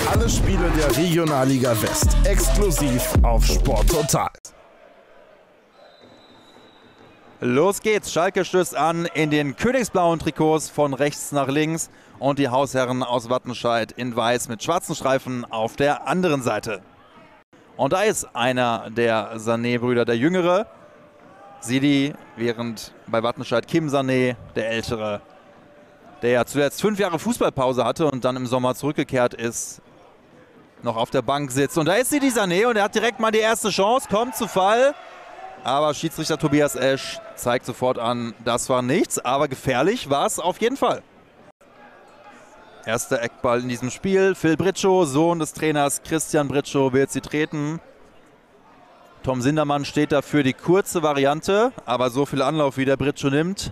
Alle Spiele der Regionalliga West exklusiv auf Sport Total. Los geht's, Schalke stößt an in den königsblauen Trikots von rechts nach links und die Hausherren aus Wattenscheid in weiß mit schwarzen Streifen auf der anderen Seite. Und da ist einer der Sané-Brüder, der Jüngere, Sidi, während bei Wattenscheid Kim Sané, der Ältere, der ja zuletzt 5 Jahre Fußballpause hatte und dann im Sommer zurückgekehrt ist, noch auf der Bank sitzt. Und da ist Sidi Sané und er hat direkt mal die erste Chance, kommt zu Fall. Aber Schiedsrichter Tobias Esch zeigt sofort an, das war nichts, aber gefährlich war es auf jeden Fall. Erster Eckball in diesem Spiel. Phil Britschow, Sohn des Trainers Christian Britschow, wird sie treten. Tom Sindermann steht da für die kurze Variante, aber so viel Anlauf wie der Britschow nimmt.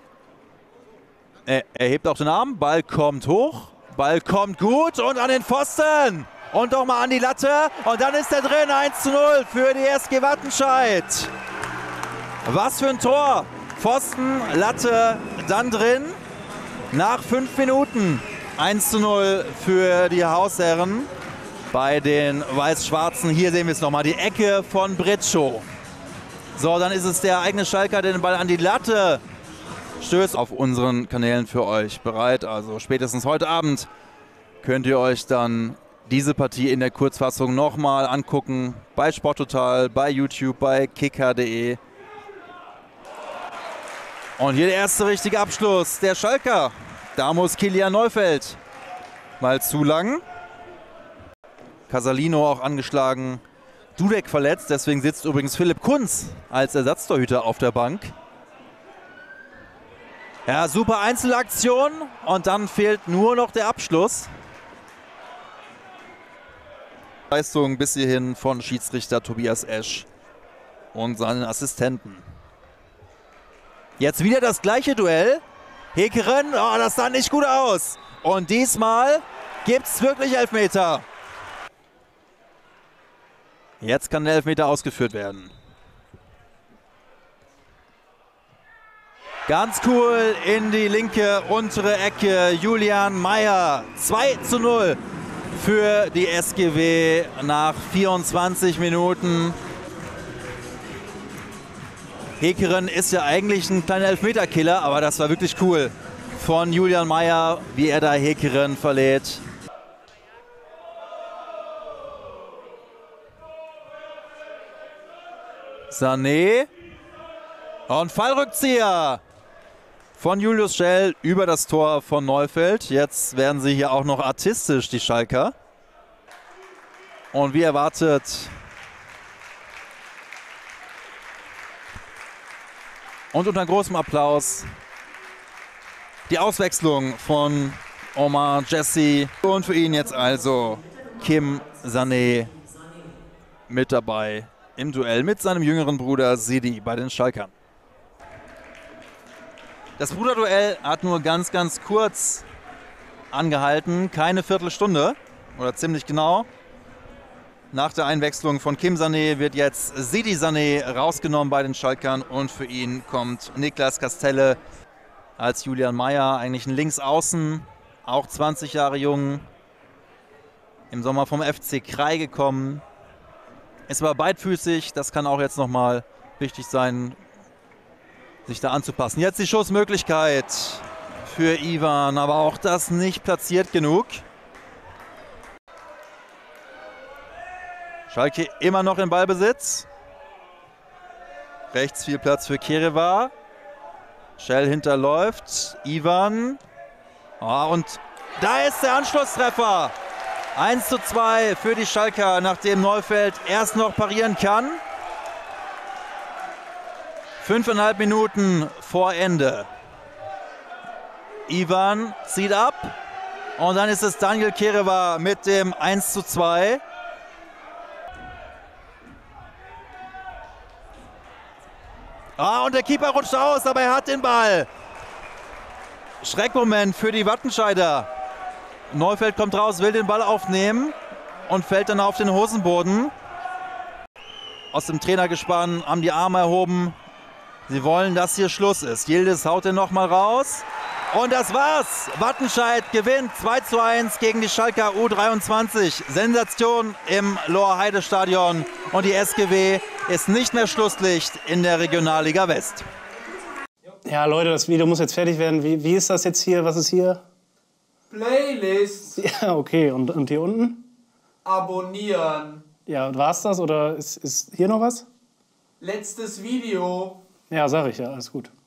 Er hebt auch den Arm, Ball kommt hoch, Ball kommt gut und an den Pfosten. Und nochmal an die Latte und dann ist er drin, 1:0 für die SG Wattenscheid. Was für ein Tor. Pfosten, Latte, dann drin. Nach 5 Minuten 1:0 für die Hausherren bei den Weiß-Schwarzen. Hier sehen wir es nochmal, die Ecke von Britschow. So, dann ist es der eigene Schalker, der den Ball an die Latte stößt. Auf unseren Kanälen für euch bereit. Also spätestens heute Abend könnt ihr euch dann diese Partie in der Kurzfassung nochmal angucken. Bei Sporttotal, bei YouTube, bei kicker.de. Und hier der erste richtige Abschluss der Schalker. Da muss Kilian Neufeld mal zu lang. Casalino auch angeschlagen. Dudek verletzt, deswegen sitzt übrigens Philipp Kunz als Ersatztorhüter auf der Bank. Ja, super Einzelaktion und dann fehlt nur noch der Abschluss. Leistung bis hierhin von Schiedsrichter Tobias Esch und seinen Assistenten. Jetzt wieder das gleiche Duell. Hekeren, oh, das sah nicht gut aus. Und diesmal gibt es wirklich Elfmeter. Jetzt kann der Elfmeter ausgeführt werden. Ganz cool in die linke untere Ecke. Julian Meyer, 2:0. Für die SGW nach 24 Minuten. Hekeren ist ja eigentlich ein kleiner Elfmeterkiller, aber das war wirklich cool von Julian Meyer, wie er da Hekeren verlädt. Sané und Fallrückzieher von Julius Schell über das Tor von Neufeld. Jetzt werden sie hier auch noch artistisch, die Schalker. Und wie erwartet und unter großem Applaus die Auswechslung von Omar Jesse. Und für ihn jetzt also Kim Sané mit dabei im Duell mit seinem jüngeren Bruder Sidi bei den Schalkern. Das Bruderduell hat nur ganz kurz angehalten, keine Viertelstunde oder ziemlich genau. Nach der Einwechslung von Kim Sané wird jetzt Sidi Sané rausgenommen bei den Schalkern und für ihn kommt Niklas Kastelle als Julian Meyer, eigentlich ein Linksaußen, auch 20 Jahre jung, im Sommer vom FC Krai gekommen. Ist aber beidfüßig, das kann auch jetzt nochmal wichtig sein, sich da anzupassen. Jetzt die Schussmöglichkeit für Ivan, aber auch das nicht platziert genug. Schalke immer noch im Ballbesitz. Rechts viel Platz für Kerewa. Schell hinterläuft. Ivan. Oh, und da ist der Anschlusstreffer. 1:2 für die Schalker, nachdem Neufeld erst noch parieren kann. 5,5 Minuten vor Ende. Ivan zieht ab. Und dann ist es Daniel Kerewa mit dem 1:2. Und der Keeper rutscht aus, aber er hat den Ball. Schreckmoment für die Wattenscheider. Neufeld kommt raus, will den Ball aufnehmen und fällt dann auf den Hosenboden. Aus dem Trainergespann haben die Arme erhoben. Sie wollen, dass hier Schluss ist. Yildiz haut den nochmal raus. Und das war's. Wattenscheid gewinnt 2:1 gegen die Schalker U23. Sensation im Lohr-Heide-Stadion. Und die SGW ist nicht mehr Schlusslicht in der Regionalliga West. Ja, Leute, das Video muss jetzt fertig werden. Wie ist das jetzt hier? Was ist hier? Playlist. Ja, okay. Und hier unten? Abonnieren. Ja, war's das oder ist hier noch was? Letztes Video. Ja, sag ich ja. Alles gut.